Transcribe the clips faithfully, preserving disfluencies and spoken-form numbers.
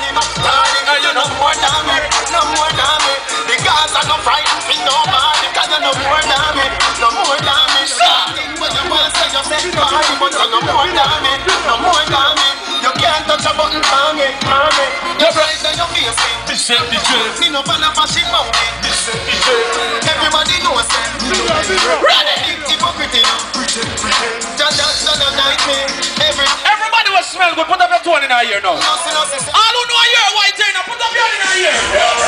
him, darling, you no more than me, no more than me. Because I no frightened for nobody, because you no more than me, no more than me. Something when you want to say you say party, but you no more than me, no more than me. You can't touch a button for me, for me. Your bright and your face, this is the truth. Me no follow fashion monkey, this is the truth. Everybody knows that. Ready, hypocrite, pretend, pretend. Just, just, just like me. Every, everybody will smell good. Put up your tone in our ear now. All who know a ear white hair now, put up your in our ear.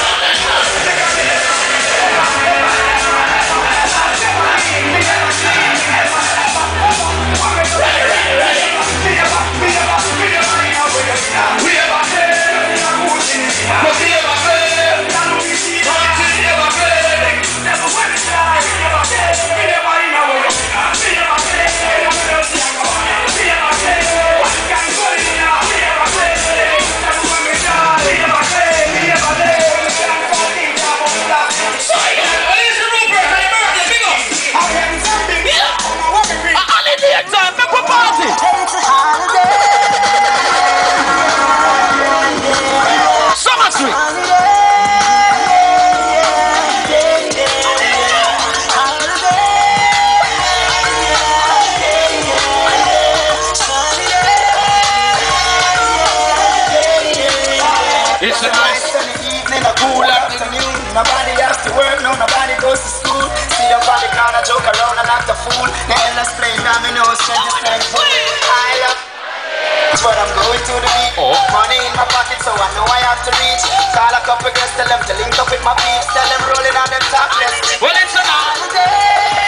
Nobody has to work, no, nobody goes to school. Sit up on the corner, joke around and act a fool. The endless playing dominoes, strength to strength. I love. That's what I'm going to the beat. Oh. Money in my pocket, so I know I have to reach. Call a couple girls, tell them to link up with my peeps. Tell them rolling on them topless. Well, it's a holiday.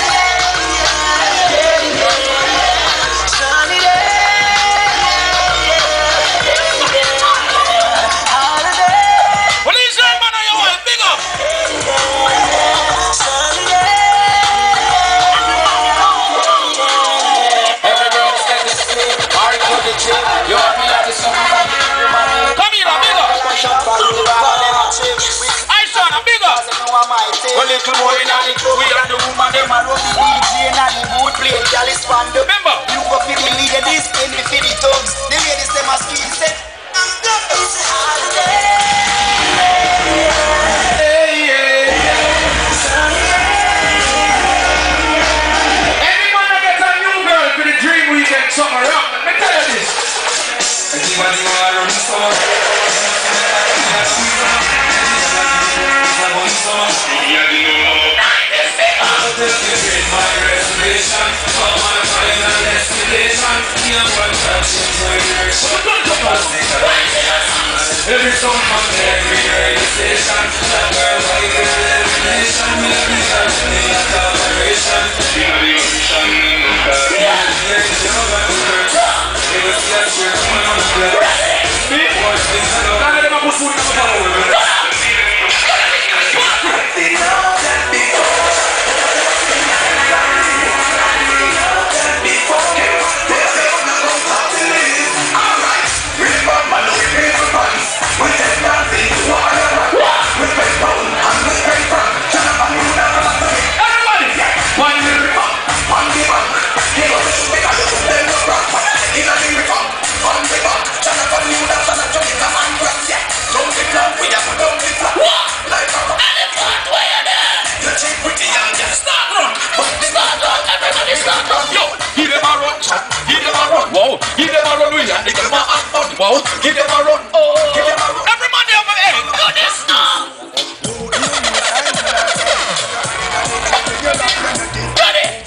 A little more in the we are the woman, them are running D J and the mood play, y'all is fun. Remember, you go for the leader, this in the for the thugs. The ladies, them are skin set. It's a every man that gets a new girl for the dream weekend summer up. Let me tell you this. Everybody want to run the store. My reservation, come on, find a destination. Here, one touch is my direction. Every song from every radio station. That girl, why you revelation? Me every touch in the collaboration. You know the ocean in the dark. Yeah, it's your man first. It was just your man on the blood. Speak what's this and all. None of them are put food in the power. Wow, give them a run, we and they come on. Wow, give them a run. Oh, give them a run. Every man over here, goodness now. Got it.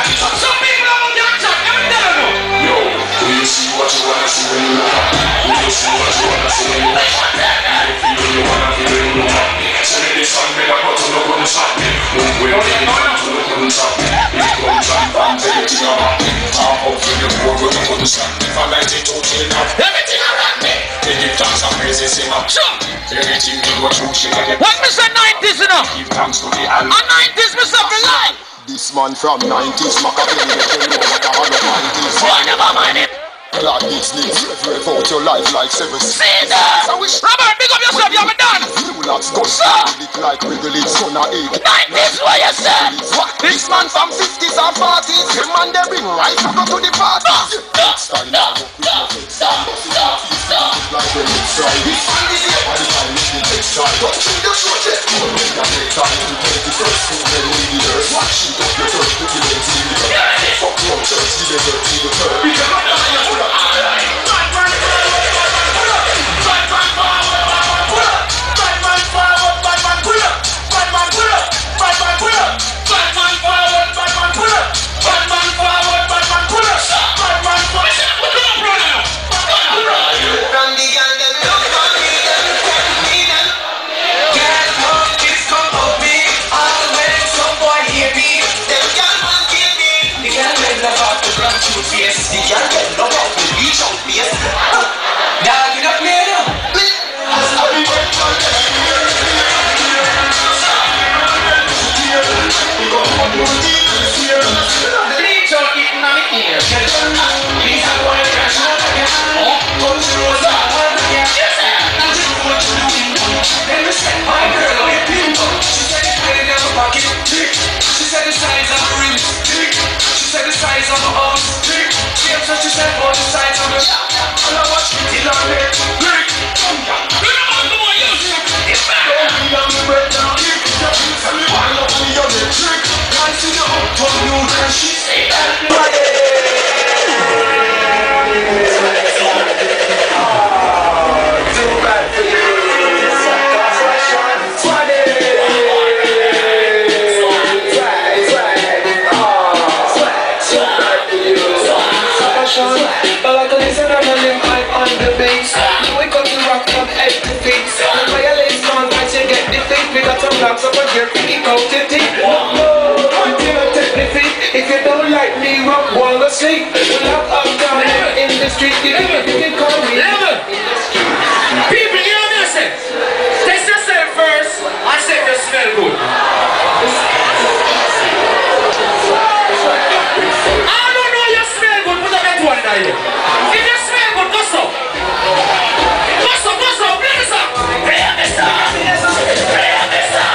Some people don't get shot, I'm telling you. Yo, will you see what you wanna see when you look up? Will you see what you wanna see when you look up? You feel you wanna feel when you look up. Send me this song, baby, but you no couldn't stop me. Move with me, but you no couldn't stop me. It comes and fans, everything around me. Talk up when you go, but you couldn't stop me. From ninety two till now, everything around me. They give thanks and praises him up. Everything you go through, she got it. What me say nineties, you know? Give thanks to the Almighty. And nineties, me say for life. This man from nineties, Machiavelli, you know what I want nineties. Why never mind it? Like this needs, rev out your life like seven seasons. Robert, big up yourself, you haven't done. Relax, go look like Wrigley, son of eight. nineties, what you say? This man from fifties and forties, him and they bring right to go to the party. Next time now, go quick, no fix. Stop, stop, stop. Like when you try this, by the time you need next time, don't you just watch it. When you take time to take the first thing, then we need the earth. Watch it up your church, put your legs in the earth. Fuck your church, the desert, to the third. We can run down your foot up. Batman forward, Batman pull up. Batman forward, Batman pull up. Batman pull up. Batman pull up. Batman forward, Batman pull up. Batman forward, Batman pull up. Batman forward. Come on, brother. From the girl them love for me, them tell me them. Girl monkeys come up me, all when some boy hear me. Them girl man kill me. The girl men love out the brown shoe face. The girl men love out the reach out face. Dog it up me now. Reach out it in my ear. These are boy crash out again. Come to Rosa. Yes sir. Now just what you doing. Then we said my girl on your pinball. She said it's better than my pocket. She said the size of the ring. She said the size of my house. So she said all the sides of the all I watch me till I'm there. Come down. Come on, you it's back. Don't be on the bed now. Tell me why not me on the trick. Can't see the uptown new and she say that. Too bad for you. But like a listen on the limb, I'm on the base. You wake up, you rock from head to feet. When my lace on, once you get the feet, we got some blocks up on your feet, out to teeth. Until I take the feet, if you don't like me, rock, wall or sleep. We lock up down in the street, you can, you can call me. People, you know what I say? Test yourself first, and say if you smell good. If you smell good, go so. Go so, go so, play this up. Play this up. Play this up. Play this up.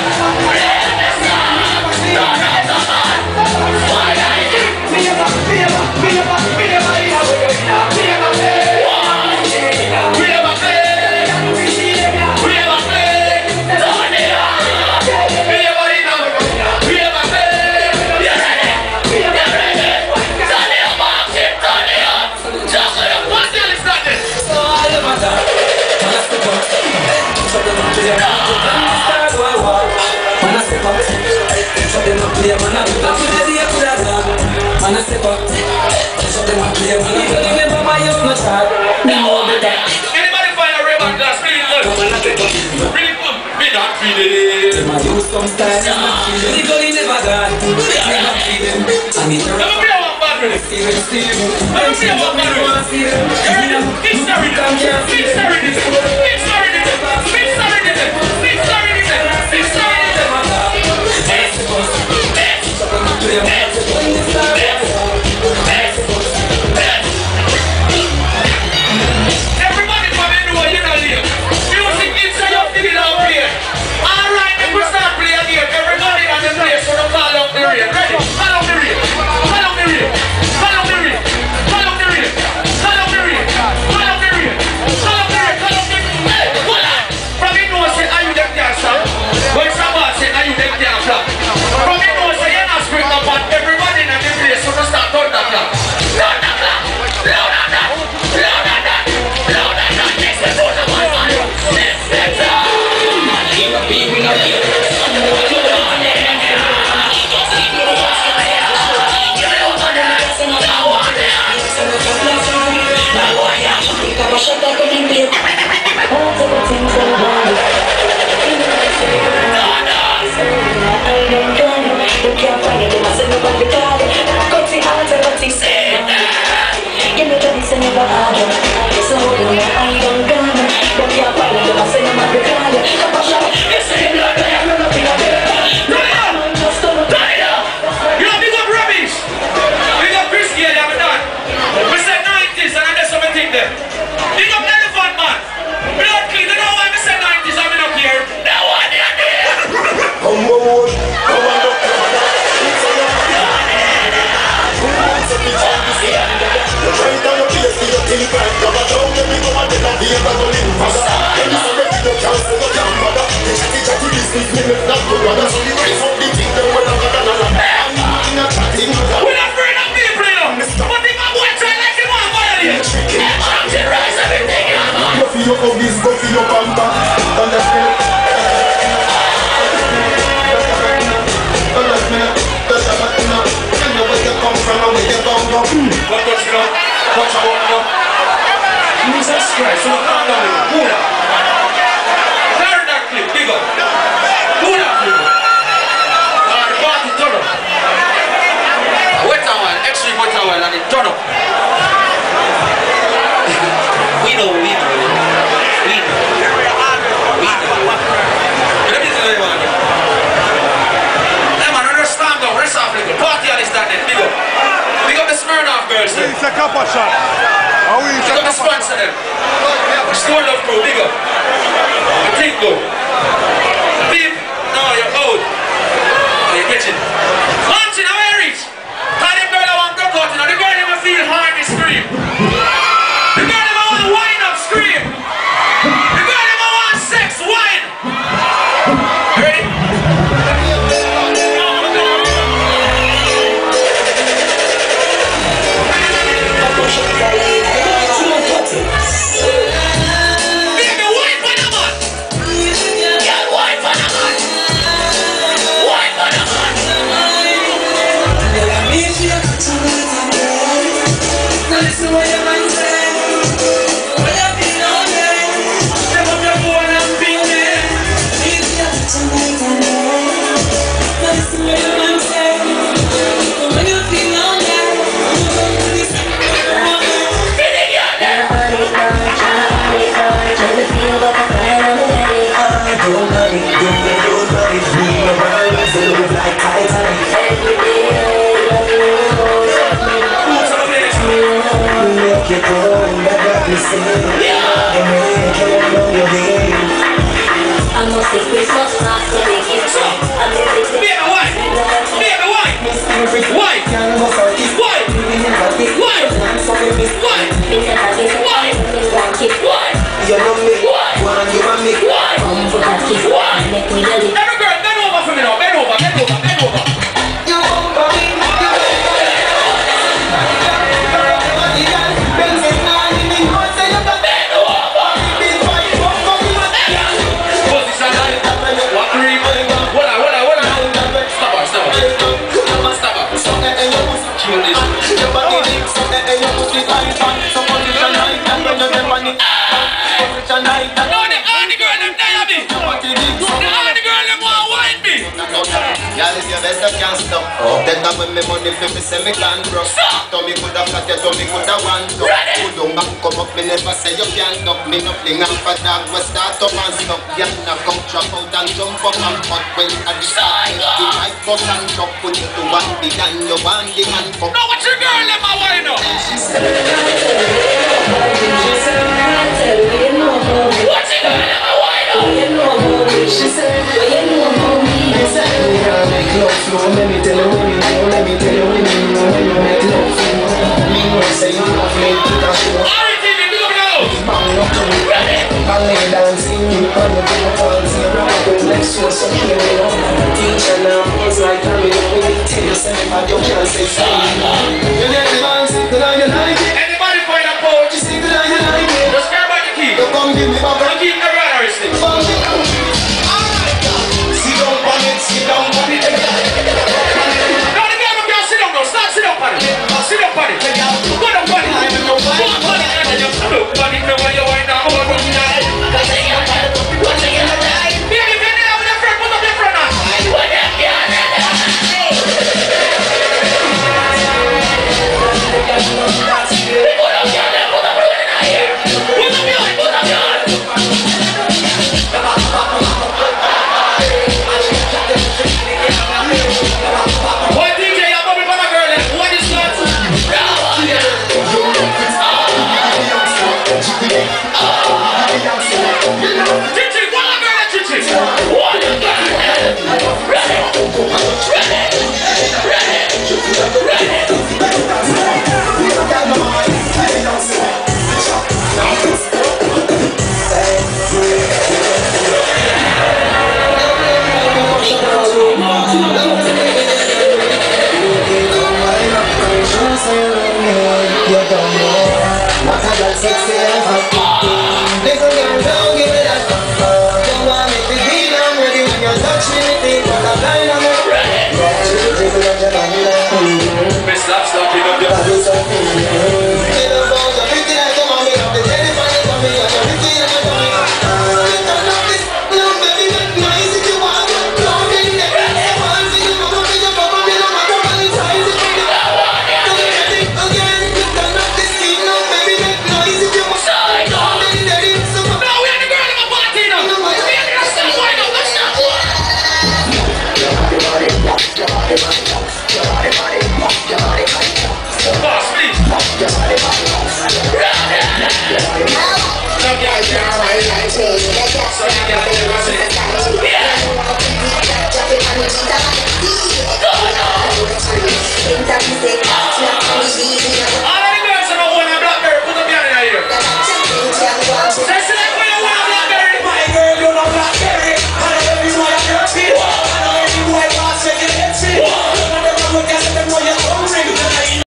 No, no, no, no. Why not? Be a man, be a man, be a man, be a man. Be a man, be a man. Be a man, be a Anybody find a rubber glass really good? Really good. Me not feel it. I use some style. Legally never gone. Never feel them. I mean, Let me play one bad with it. Steven, Steven. Let me play one bad with it. You ready? Big story this. Big story this. Big story this. Big story this. Big story this. Big story this. Everybody come in where you don't live. Music inside your feet out here. Alright, if we start playing here, everybody on the place for the call out the rain. Ready? Call out the rain. Call out the rain. Call out the rain. Call out the rain. Call out the rain. Call out the rain. Call out the rain. Wanna see the rise of the thing that we're not gonna know. I'm not chatting with them. We're not afraid of people, you know. But if my boy try like him, I'm violate. I'm to rise everything, you know. Go for your hobbies, go for your pamper. Understand? Understand? Tell me where you come from and where you come from. What touch you know? Touch about you know? Jesus Christ, so calm down with you. Who that? Turn that clip, big up. Who that clip? Alright, party turn up. Wetter one, extreme wetter one, and it turn up. We know, we know. We know. We know. Let me tell you one. Hey man, understand though, rest off little. Party on this that then, big up. Big up the Smirnoff girls then. It's a kappa shot. How is Big up the sponsor them. Store Love Crew, big up. I think good. Beep. No, you're old. Oh, you're catching. Launching, how I reach? Tell them girl I want to cut, you know. The girl never feel hard to scream. The girl never want to wind up, scream. The girl never want sex, wine. Ready? Baby, wine for the man. Yeah, wine for the man. Wine for the man. Listen what your man say. What you feel on there? Step up your phone and ping me. Easy to tonight and day. Listen what your man say. What you feel on there? Don't worry, don't worry, be around us, it look like Titanic. Every day, make it go, that's what we say. And make it know your name. I must say Christmas past to make it so. I'm living it. Baby, why? Baby, why? Why? Why? Why? Why? Because I get it. Why? Why? You know me, one you want me. Why? Come for that kiss. Why? Make me love it. Every girl, bend over for me now. Bend over, bend over, bend over. You want me, Y'all is your best, I can't stop. Then that when me money flip, me say me can't broke. Tommy coulda flat, your Tommy coulda one top. Who don't back come up, me never say you can't stop. Me no fling off a dog, we start up and stop. Y'all knock out, drop out and jump up and cut. When at the side, the right bus and chop. Put it to one big and you want the man fuck. Now what's your girl, let my wine know? She said, she said, I tell you, you know about me. What's your girl, let my wine know? You know about me. She said, you know about me. She said, make love flow, let me tell you when you know, let me tell you when you know, when you make love flow. Me know say you love me, put a show. Alright, T V, big up now. Bang up to me, bang me dancing, on the